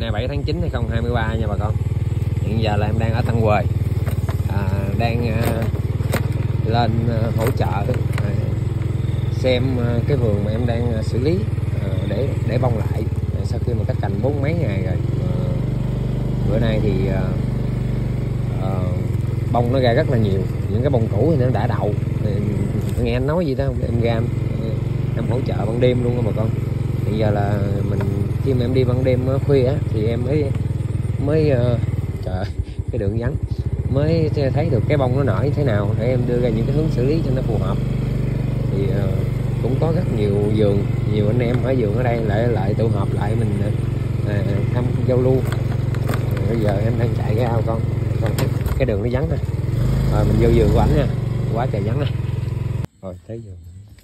27 tháng 9 2023 nha bà con. Hiện giờ là em đang ở Tân Quỳ, đang lên hỗ trợ xem cái vườn mà em đang xử lý để bông lại sau khi mà cắt cành 4 mấy ngày rồi. Bữa nay thì bông nó ra rất là nhiều, những cái bông cũ thì nó đã đậu. Nghe anh nói gì đó em ra em hỗ trợ ban đêm luôn bà con. Hiện giờ là mình khi mà em đi ban đêm khuya á, thì em mới trời ơi, cái đường vắng mới thấy được cái bông nó nở như thế nào để em đưa ra những cái hướng xử lý cho nó phù hợp. Thì cũng có rất nhiều vườn, nhiều anh em ở vườn ở đây lại tụ họp lại mình thăm giao lưu. Bây giờ em đang chạy ra con cái đường nó vắng nè, rồi mình vô vườn của ảnh nha, quá trời vắng nè. Rồi thấy vườn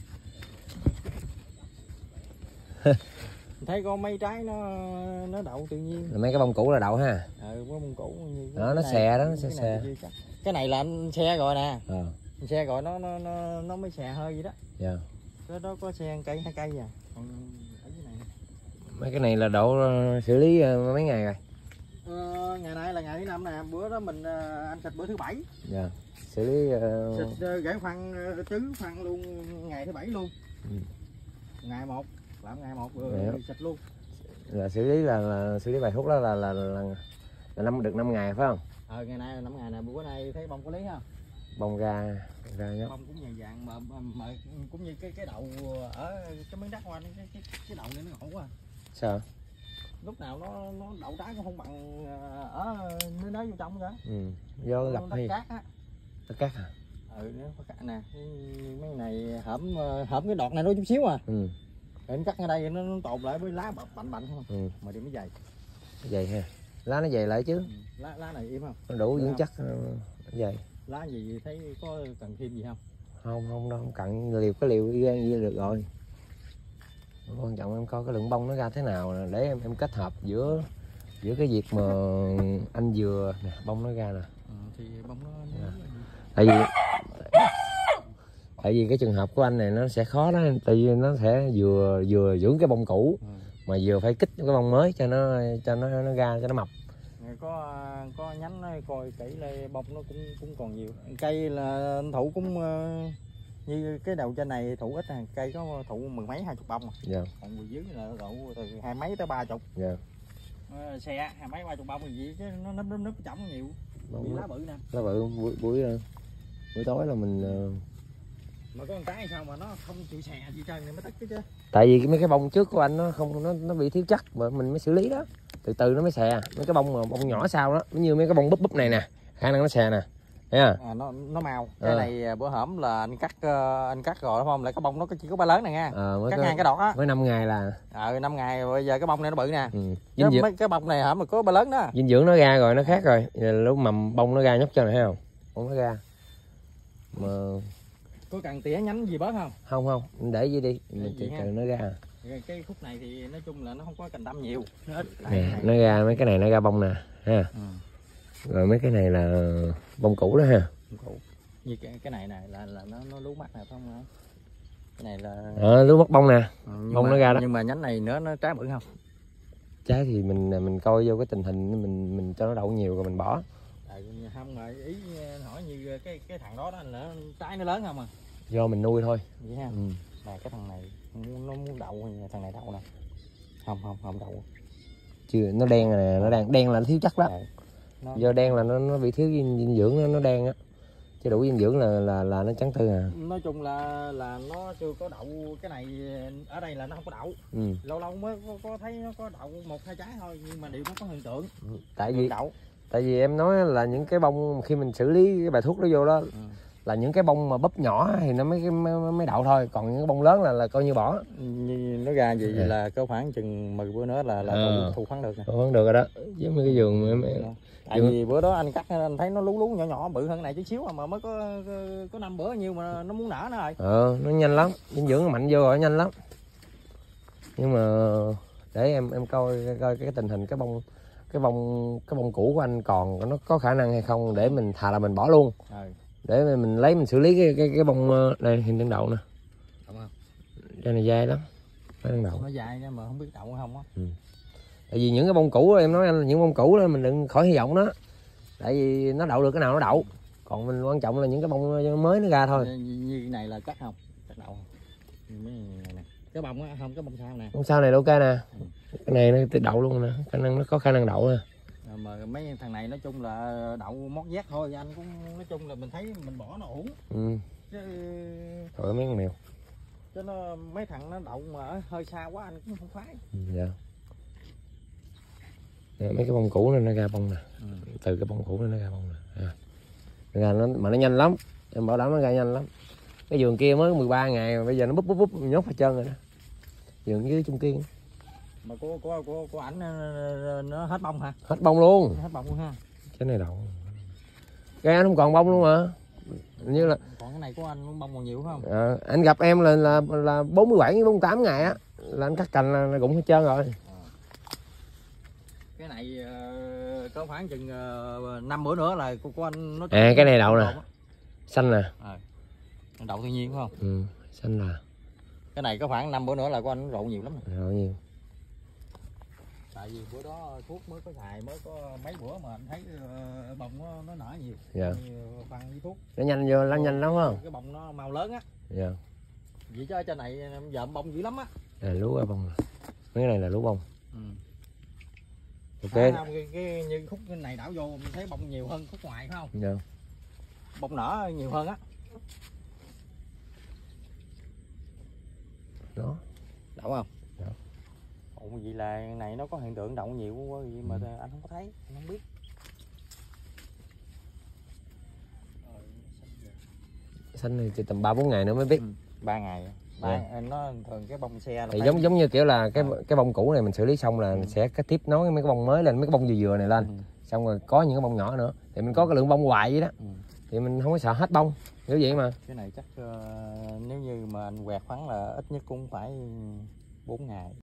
thấy có mấy trái nó đậu tự nhiên. Mấy cái bông cũ là đậu ha. Có bông cũ như đó, nó xè đó, nó xè. Cái này là anh xe rồi nè. Anh xe rồi nó mới xè hơi vậy đó. Dạ. Cái đó có xe cây 2 cây à. Còn ở dưới này. Mấy cái này là độ xử lý mấy ngày rồi? Ngày nay là ngày thứ 5 nè, bữa đó mình anh xịt bữa thứ 7. Dạ. Xử lý xịt gãy phân trứng phân luôn ngày thứ 7 luôn. Ngày 1 làm ngày 1 rồi xịt luôn. Là xử lý là xử lý bài thuốc đó là được 5 ngày phải không? Ngày nay là 5 ngày nè, bữa nay thấy bông có lý không? Bông ra nhá. Bông cũng vàng vàng mà cũng như cái đậu ở cái miếng đất hoa cái đậu này nó ngộ quá. Sao? Lúc nào nó đậu trái cũng không bằng ở nơi đó vô trong nữa. Do gặp đất cát á. Đất cát hả? Nó cát nè. Mấy này hõm cái đọt này nó chút xíu à. Rồi nó cắt ở đây nó tồn lại với lá bmạnh không? Mà điểm nó dày. Dày ha. Lá nó dày lại chứ. Lá này im không? Nó đủ vững chắc dày. Lá gì thấy có cần thêm gì không? Không đâu, không cần cái liều y gan gì được rồi. Quan trọng em coi cái lượng bông nó ra thế nào để em kết hợp giữa cái việc mà anh vừa nè, bông nó ra nè. Thì bông nó tại vì cái trường hợp của anh này nó sẽ khó đó, tại vì nó sẽ vừa dưỡng cái bông cũ mà vừa phải kích cái bông mới cho nó ra cho nó mập. Có nhánh nó coi kỹ lại bông nó cũng còn nhiều. Cây là anh thụ cũng như cái đầu trên này thụ ít à, cây có thụ 10 mấy 20 bông à. Dạ. Còn người dưới là thụ từ 20 mấy tới 30. Dạ. Xe 20 mấy 30 bông gì chứ nó nấp chỏng nhiều. Lá bự nè. Lá bự buổi tối là mình mà có con cái sao mà nó không chịu xè gì trơn này mới tức chứ. Tại vì mấy cái bông trước của anh nó bị thiếu chất mà mình mới xử lý đó, từ từ nó mới xè. Mấy cái bông mà bông nhỏ sau đó như mấy cái bông búp này nè, khả năng nó xè nè, thấy không? Nó màu. Cái này bữa hổm là anh cắt rồi đúng không, lại cái bông nó chỉ có ba lớn này nha. Cắt ngang cái đọt á với 5 ngày là 5 ngày bây giờ cái bông này nó bự nè. Mấy cái bông này hổm mà có ba lớn đó, dinh dưỡng nó ra rồi nó khác rồi. Lúc mầm bông nó ra nhóc cho này thấy không, bông nó ra mà có cần tỉa nhánh gì bớt không? Không để gì đi mình chỉ cần nó ra. Cái khúc này thì nói chung là nó không có cành đâm nhiều, nó ít. Nó ra mấy cái này nó ra bông nè ha. Rồi mấy cái này là bông cũ đó ha. Bông cũ. Như cái này là nó lú mắt nè phải không? Cái này là lú mắt bông nè. Bông nó ra đó. Nhưng mà nhánh này nó trái bự không? Trái thì mình coi vô cái tình hình mình cho nó đậu nhiều rồi mình bỏ. Không mà ý hỏi như cái thằng đó là trái nó lớn không à? Do mình nuôi thôi. Vậy ha. Là cái thằng này nó muốn đậu thì thằng này đậu nè. Không đậu. Chưa, nó đen nè, nó đen là nó thiếu chất đó. Do đen là nó bị thiếu dinh dưỡng, nó đen á. Chứ đủ dinh dưỡng là nó trắng tư à. Nói chung là nó chưa có đậu. Cái này ở đây là nó không có đậu. Lâu lâu mới có thấy nó có đậu 1-2 trái thôi, nhưng mà đều nó có hiện tượng. Tại vì em nói là những cái bông khi mình xử lý cái bài thuốc đó vô đó là những cái bông mà búp nhỏ thì nó mới đậu thôi, còn những cái bông lớn là coi như bỏ. Như nó ra vậy là có khoảng chừng 10 bữa nữa là thu khoáng được. Thu khoáng được rồi đó. Với mấy cái vườn tại vì bữa đó anh cắt anh thấy nó lú nhỏ bự hơn này chút xíu mà mới có 5 bữa nhiêu mà nó muốn nở nó rồi. Nó nhanh lắm, dinh dưỡng nó mạnh vô rồi nhanh lắm. Nhưng mà để em coi cái tình hình cái bông cũ của anh còn nó có khả năng hay không, để mình thà là mình bỏ luôn. Để mình lấy mình xử lý cái bông này hình tương đậu nè. Cái này dai lắm. Cái đậu. Nó dai nha mà không biết đậu hay không á. Tại vì những cái bông cũ em nói anh, những bông cũ đó mình đừng khỏi hy vọng đó, tại vì nó đậu được cái nào nó đậu, còn mình quan trọng là những cái bông mới nó ra thôi. Như cái này là chắc không, chắc đậu không? Mấy này. Cái bông á, không cái bông sao nè. Bông sau này ok nè, cái này nó đậu luôn nè, khả năng nó có khả năng đậu nè. Mà mấy thằng này nói chung là đậu mót vét thôi, anh cũng nói chung là mình thấy mình bỏ nó uổng. Chứ Thôi mấy con mèo. Chứ nó mấy thằng nó đậu mà hơi xa quá anh cũng không phái. Dạ. Mấy cái bông cũ nó ra bông nè. Từ cái bông cũ nó ra bông nè. Ra nó mà nó nhanh lắm, em bảo đảm nó ra nhanh lắm. Cái vườn kia mới 13 ngày mà bây giờ nó búp nhốt hết trơn rồi đó. Vườn dưới Trung Kiên. Mà của ảnh nó hết bông hả? Hết bông luôn. Hết bông luôn ha. Cái này đậu. Cái anh không còn bông luôn mà. Như là còn cái này của anh bông còn nhiều không? Anh gặp em là 47 48 ngày á là anh cắt cành là rụng hết trơn rồi. Cái này có khoảng chừng 5 bữa nữa là của anh nó cái này đậu nè. Xanh nè. Đậu tự nhiên phải không? Xanh là. Cái này có khoảng 5 bữa nữa là của anh rộ nhiều lắm. Rộ nhiều. Tại vì bữa đó thuốc mới có xài mới có mấy bữa mà anh thấy bông nó nở nhiều. Dạ. Phân với thuốc. Nó nhanh vô, nó nhanh lắm không? Cái bông nó màu lớn á. Dạ. Vậy chứ ở trên này dợm bông dữ lắm á. Lúa ở bông. Mấy cái này là lúa bông. Ok. Cái như khúc này đảo vô mình thấy bông nhiều hơn khúc ngoài phải không? Dạ. Bông nở nhiều hơn á. Đó. Đậu không? Dạ. Ủa vậy là này nó có hiện tượng đậu nhiều quá vậy mà anh không có thấy, anh không biết. Xanh này thì tầm 3-4 ngày nữa mới biết. 3 ngày. Nó thường cái bông xe thì giống như kiểu là cái bông cũ này mình xử lý xong là mình sẽ tiếp nối mấy cái bông mới lên, mấy cái bông vừa vừa này lên. Xong rồi có những cái bông nhỏ nữa thì mình có cái lượng bông hoài vậy đó. Thì mình không có sợ hết bông như vậy mà. Cái này chắc nếu như mà anh quẹt khoắn là ít nhất cũng phải 4 ngày.